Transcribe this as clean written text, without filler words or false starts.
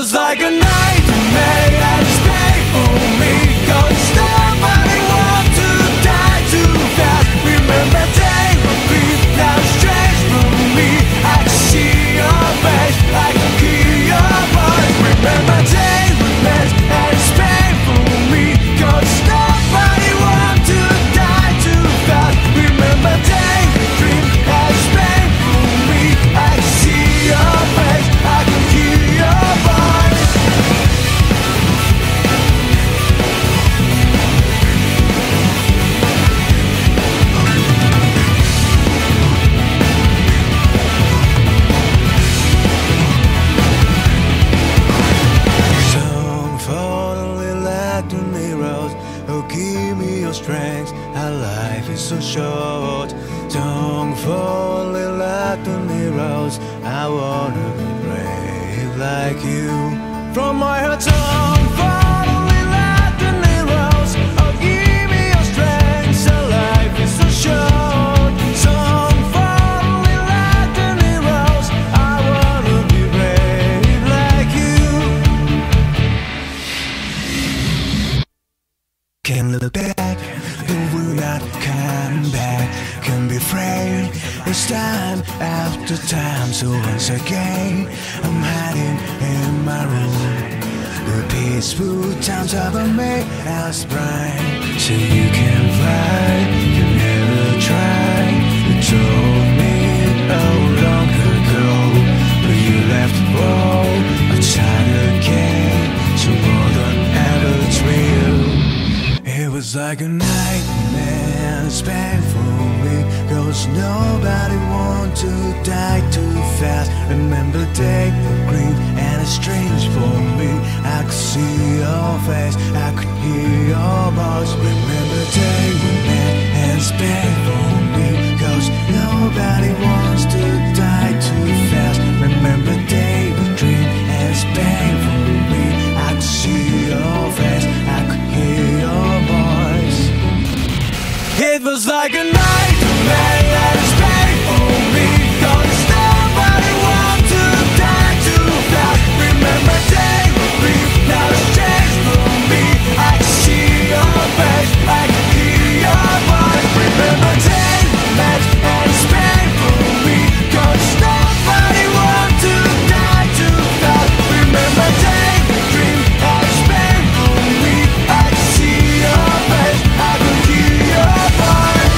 was like a nightmare and it's paid for me, 'cause nobody wants to die too fast. Remember day would be now strange for me. I can see your face, I can hear your voice. Remember day would mess and it's paid for me, 'cause nobody wants to die too fast. Remember day would dream and it's paid for me. I can see your face, I can hear your voice. Don't fall in like the mirrors. Oh, give me your strength. Our life is so short. Don't fall in like the mirrors. I wanna be brave like you. From my heart, don't fall in like the mirrors. Oh, give me your strength. Our life is so short. Don't fall in like the mirrors. I wanna be brave like you. Can't look back, who will not come back. Can't be afraid, it's time after time. So once again, I'm hiding in my room. The peaceful times have made us bright. So you can fly, you never try. You told me oh long ago, but you left the world outside again. So more than ever it's real. It was like a nightmare, it's painful for me, 'cause nobody wants to die too fast. Remember day for grief and it's strange for me. I could see your face, I could hear your voice. Remember day we met and it's painful for me, 'cause nobody wants to die too fast. Remember day we dream and it's painful for me. I could see your face, I could hear your voice. It was like a nightmare and it's painful for me, 'cause nobody wants to die too fast. Remember day would be now it's changed for me. I can see your face, I can hear your voice. Remember day we met and it's painful for me, 'cause nobody wants to die too fast. Remember day we dream and it's painful for me. I can see your face, I can hear your voice.